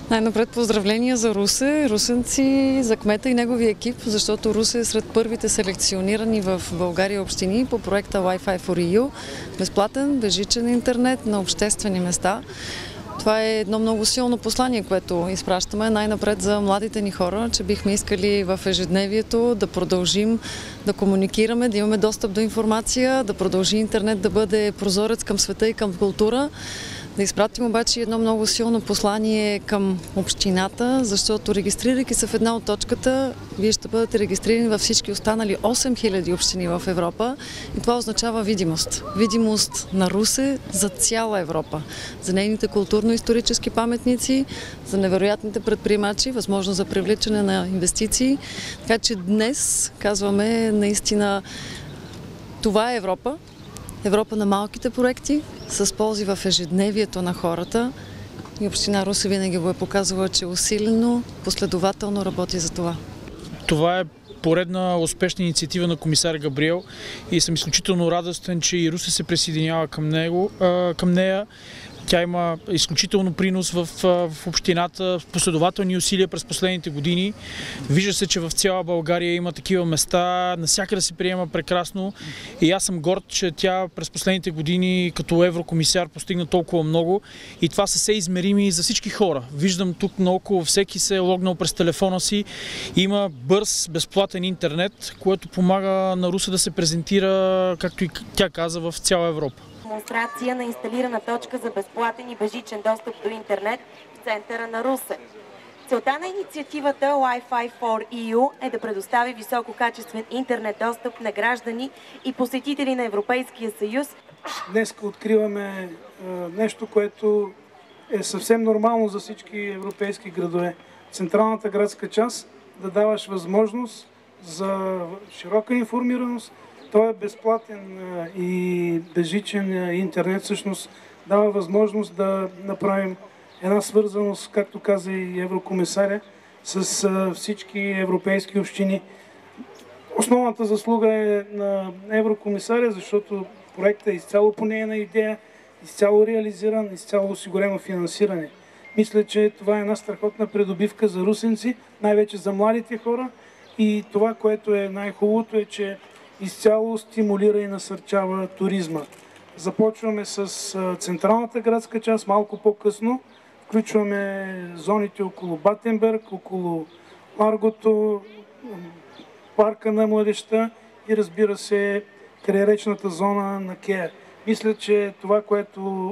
Най-напред поздравления за Русе, русенци, за кмета и неговия екип, защото Русе е сред първите селекционирани в България общини по проекта Wi-Fi for EU. Безплатен, безжичен интернет на обществени места. Това е едно много силно послание, което изпращаме най-напред за младите ни хора, че бихме искали в ежедневието да продължим да комуникираме, да имаме достъп до информация, да продължи интернет да бъде прозорец към света и към култура. Да изпратим обаче едно много силно послание към общината, защото регистрирайки се в една от точката, вие ще бъдете регистрирани във всички останали 8000 общини в Европа и това означава видимост. Видимост на Русе за цяла Европа, за нейните културно-исторически паметници, за невероятните предприемачи, възможност за привличане на инвестиции. Така че днес казваме наистина това е Европа. Европа на малките проекти, с ползи в ежедневието на хората и община Русе винаги го е показвала, че усилено, последователно работи за това. Това е поредна успешна инициатива на комисар Габриел и съм изключително радостен, че и Русе се присъединява към нея. Тя има изключително принос в общината, последователни усилия през последните години. Вижда се, че в цяла България има такива места, навсякъде се приема прекрасно и аз съм горд, че тя през последните години като еврокомисар постигна толкова много и това са все измерими за всички хора. Виждам тук наоколо всеки се е логнал през телефона си, има бърз, безплатен интернет, което помага на Русе да се презентира, както и тя каза, в цяла Европа. Демонстрация на инсталирана точка за безплатен и безжичен достъп до интернет в центъра на Русе. Целта на инициативата Wi-Fi for EU е да предостави висококачествен интернет достъп на граждани и посетители на Европейския съюз. Днес откриваме нещо, което е съвсем нормално за всички европейски градове. Централната градска част да даваш възможност за широка информираност. Той е безплатен и безжичен интернет, всъщност дава възможност да направим една свързаност, както каза и еврокомисаря, с всички европейски общини. Основната заслуга е на еврокомисаря, защото проектът е изцяло по нейна идея, изцяло реализиран, изцяло осигурено финансиране. Мисля, че това е една страхотна придобивка за русенци, най-вече за младите хора и това, което е най-хубавото е, че изцяло стимулира и насърчава туризма. Започваме с централната градска част, малко по-късно. Включваме зоните около Батенберг, около Маргото, парка на младежта и разбира се крайречната зона на Кея. Мисля, че това, което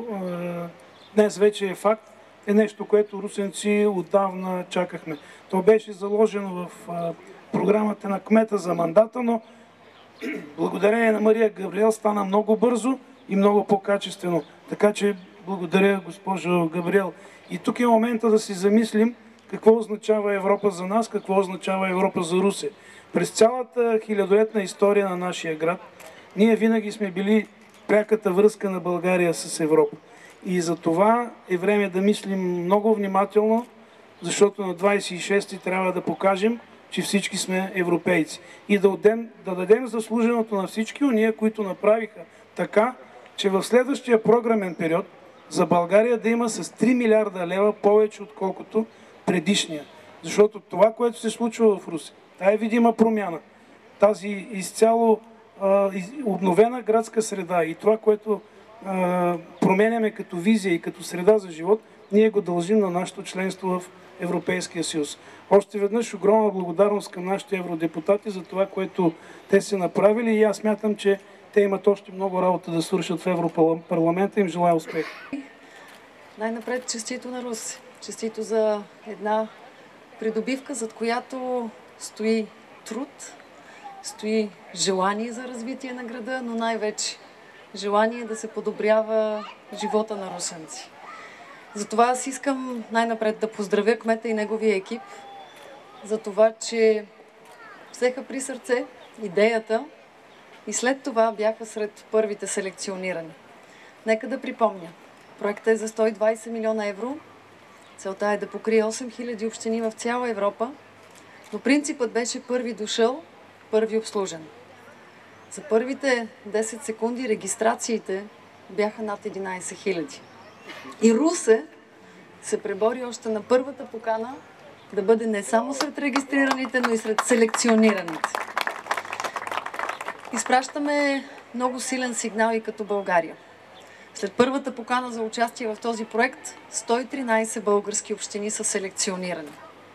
днес вече е факт, е нещо, което русенци отдавна чакахме. То беше заложено в програмата на кмета за мандата, но благодарение на Мария Габриел стана много бързо и много по-качествено. Така че благодаря, госпожо Габриел. И тук е момента да си замислим какво означава Европа за нас, какво означава Европа за Русе. През цялата хилядолетна история на нашия град ние винаги сме били пряката връзка на България с Европа. И за това е време да мислим много внимателно, защото на 26-ти трябва да покажем, че всички сме европейци. И да дадем заслуженото на всички ония, които направиха така, че в следващия програмен период за България да има с 3 милиарда лева повече, отколкото предишния. Защото това, което се случва в Русе, тая е видима промяна. Тази изцяло обновена градска среда и това, което променяме като визия и като среда за живот, ние го дължим на нашето членство в Европейския съюз. Още веднъж огромна благодарност към нашите евродепутати за това, което те са направили и аз смятам, че те имат още много работа да свършат в Европарламента. Им желая успех. Най-напред честито на Русе. Честито за една придобивка, зад която стои труд, стои желание за развитие на града, но най-вече желание да се подобрява живота на русенци. Затова аз искам най-напред да поздравя кмета и неговия екип за това, че взеха при сърце идеята и след това бяха сред първите селекционирани. Нека да припомня. Проектът е за 120 милиона евро. Целта е да покрие 8000 общини в цяла Европа, но принципът беше първи дошъл, първи обслужен. За първите 10 секунди регистрациите бяха над 11 000. И Русе се пребори още на първата покана да бъде не само сред регистрираните, но и сред селекционираните. Изпращаме много силен сигнал и като България. След първата покана за участие в този проект, 113 български общини са селекционирани.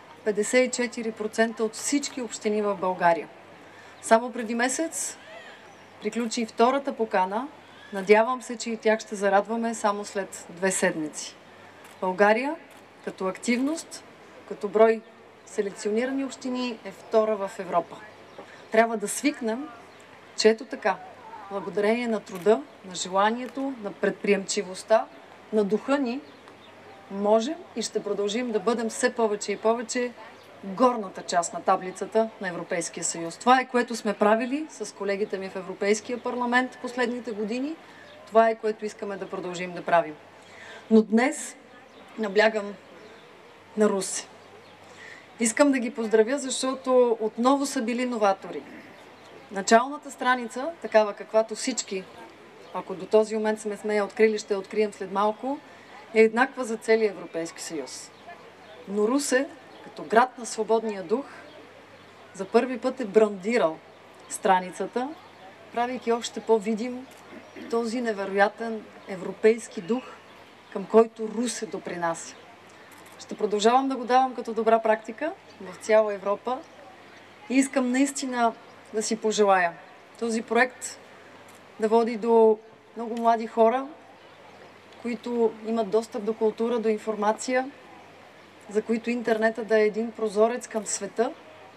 54% от всички общини в България. Само преди месец приключи и втората покана. Надявам се, че и тях ще зарадваме само след 2 седмици. България, като активност, като брой селекционирани общини, е втора в Европа. Трябва да свикнем, че ето така, благодарение на труда, на желанието, на предприемчивостта, на духа ни, можем и ще продължим да бъдем все повече и повече горната част на таблицата на Европейския съюз. Това е, което сме правили с колегите ми в Европейския парламент последните години. Това е, което искаме да продължим да правим. Но днес наблягам на Русе. Искам да ги поздравя, защото отново са били новатори. Началната страница, такава каквато всички, ако до този момент сме я открили, ще я открием след малко, е еднаква за целия Европейски съюз. Но Русе, като град на свободния дух, за първи път е брандирал страницата, правейки още по-видим този невероятен европейски дух, към който Русе допринася. Ще продължавам да го давам като добра практика в цяла Европа и искам наистина да си пожелая този проект да води до много млади хора, които имат достъп до култура, до информация, за които интернета да е един прозорец към света.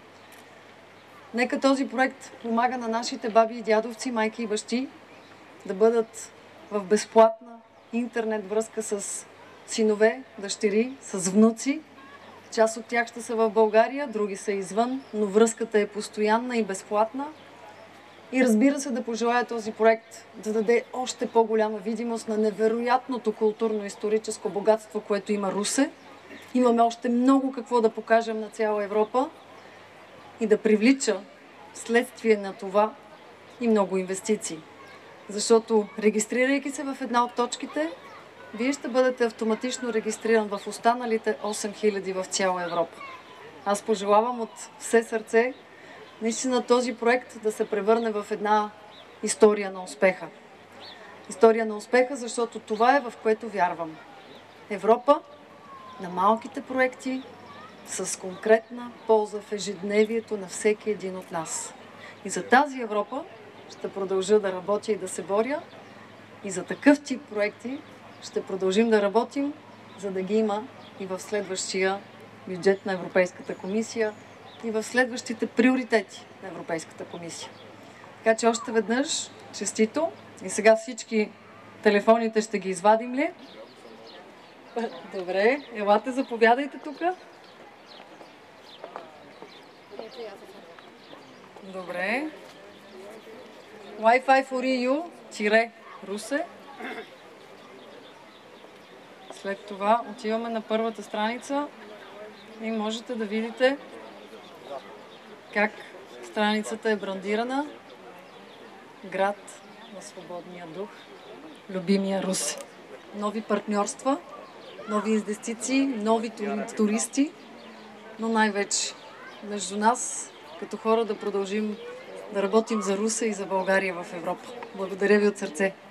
Нека този проект помага на нашите баби и дядовци, майки и бащи да бъдат в безплатна интернет връзка с синове, дъщери, с внуци. Част от тях ще са в България, други са извън, но връзката е постоянна и безплатна. И разбира се, да пожелая този проект да даде още по-голяма видимост на невероятното културно-историческо богатство, което има Русе. Имаме още много какво да покажем на цяла Европа и да привлича вследствие на това и много инвестиции. Защото регистрирайки се в една от точките, вие ще бъдете автоматично регистриран в останалите 8000 в цяла Европа. Аз пожелавам от все сърце наистина този проект да се превърне в една история на успеха. История на успеха, защото това е, в което вярвам. Европа на малките проекти с конкретна полза в ежедневието на всеки един от нас. И за тази Европа ще продължа да работя и да се боря. И за такъв тип проекти ще продължим да работим, за да ги има и в следващия бюджет на Европейската комисия и в следващите приоритети на Европейската комисия. Така че още веднъж честито. И сега всички телефоните ще ги извадим ли? Добре, елате, заповядайте тук. Добре. Wi-Fi for EU Русе. След това отиваме на първата страница и можете да видите как страницата е брандирана. Град на свободния дух, любимия Русе. Нови партньорства, нови инвестиции, нови туристи, но най-вече между нас, като хора, да продължим да работим за Русе и за България в Европа. Благодаря ви от сърце!